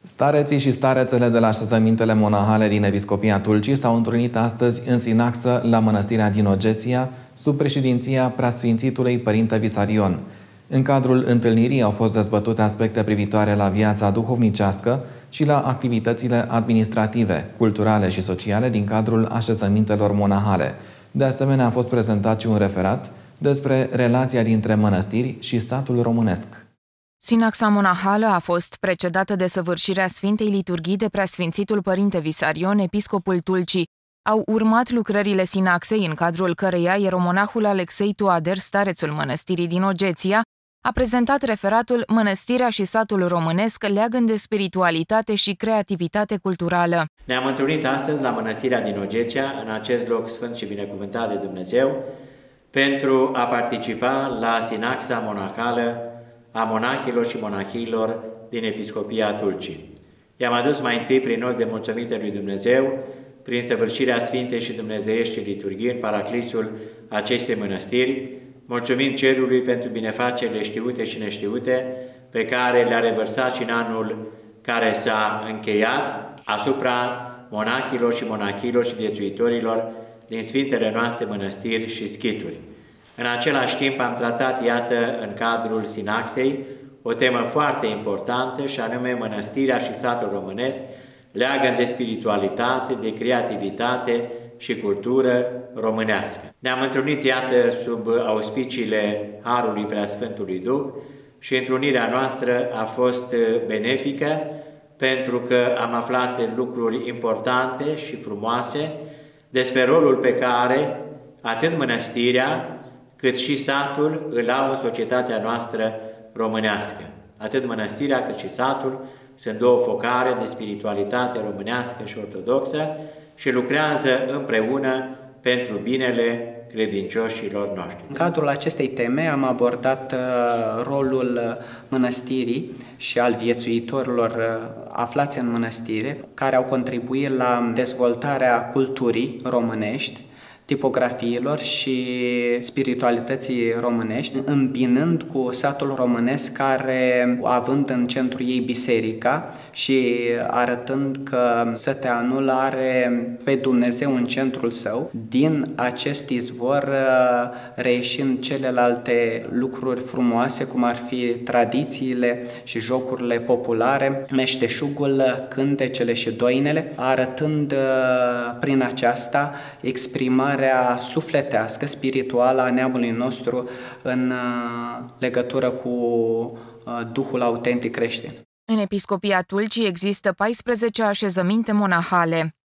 Stareții și starețele de la așezămintele monahale din Episcopia Tulcii s-au întrunit astăzi în Sinaxă la Mănăstirea din Ogeția, sub președinția Preasfințitului Părinte Visarion. În cadrul întâlnirii au fost dezbătute aspecte privitoare la viața duhovnicească și la activitățile administrative, culturale și sociale din cadrul așezămintelor monahale. De asemenea, a fost prezentat și un referat despre relația dintre mănăstiri și satul românesc. Sinaxa monahală a fost precedată de săvârșirea Sfintei Liturghii de Preasfințitul Părinte Visarion, episcopul Tulcii. Au urmat lucrările sinaxei, în cadrul căreia ieromonahul Alexei Toader, starețul mănăstirii din Ogeția, a prezentat referatul Mănăstirea și satul românesc, leagăn de spiritualitate și creativitate culturală. Ne-am întâlnit astăzi la Mănăstirea din Ogeția, în acest loc sfânt și binecuvântat de Dumnezeu, pentru a participa la sinaxa monahală a monahilor și monahiilor din Episcopia Tulcii. I-am adus mai întâi prin noi de mulțumite lui Dumnezeu, prin săvârșirea Sfintei și Dumnezeiești liturghii în paraclisul acestei mănăstiri, mulțumind Cerului pentru binefacerile știute și neștiute pe care le-a revărsat și în anul care s-a încheiat asupra monahilor și monachilor și viețuitorilor din Sfintele noastre mănăstiri și schituri. În același timp am tratat, iată, în cadrul sinaxei, o temă foarte importantă și anume mănăstirea și satul românesc, leagăn de spiritualitate, de creativitate și cultură românească. Ne-am întâlnit, iată, sub auspiciile Harului Preasfântului Duh și întrunirea noastră a fost benefică pentru că am aflat lucruri importante și frumoase despre rolul pe care atât mănăstirea cât și satul îl au în societatea noastră românească. Atât mănăstirea cât și satul sunt două focare de spiritualitate românească și ortodoxă și lucrează împreună pentru binele credincioșilor noștri. În cadrul acestei teme am abordat rolul mănăstirii și al viețuitorilor aflați în mănăstire, care au contribuit la dezvoltarea culturii românești, tipografiilor și spiritualității românești, îmbinând cu satul românesc care, având în centru ei biserica și arătând că săteanul are pe Dumnezeu în centrul său, din acest izvor reieșind celelalte lucruri frumoase, cum ar fi tradițiile și jocurile populare, meșteșugul, cântecele și doinele, arătând prin aceasta exprimarea sufletească, spirituală a neamului nostru în legătură cu Duhul autentic creștin. În Episcopia Tulcii există 14 așezăminte monahale.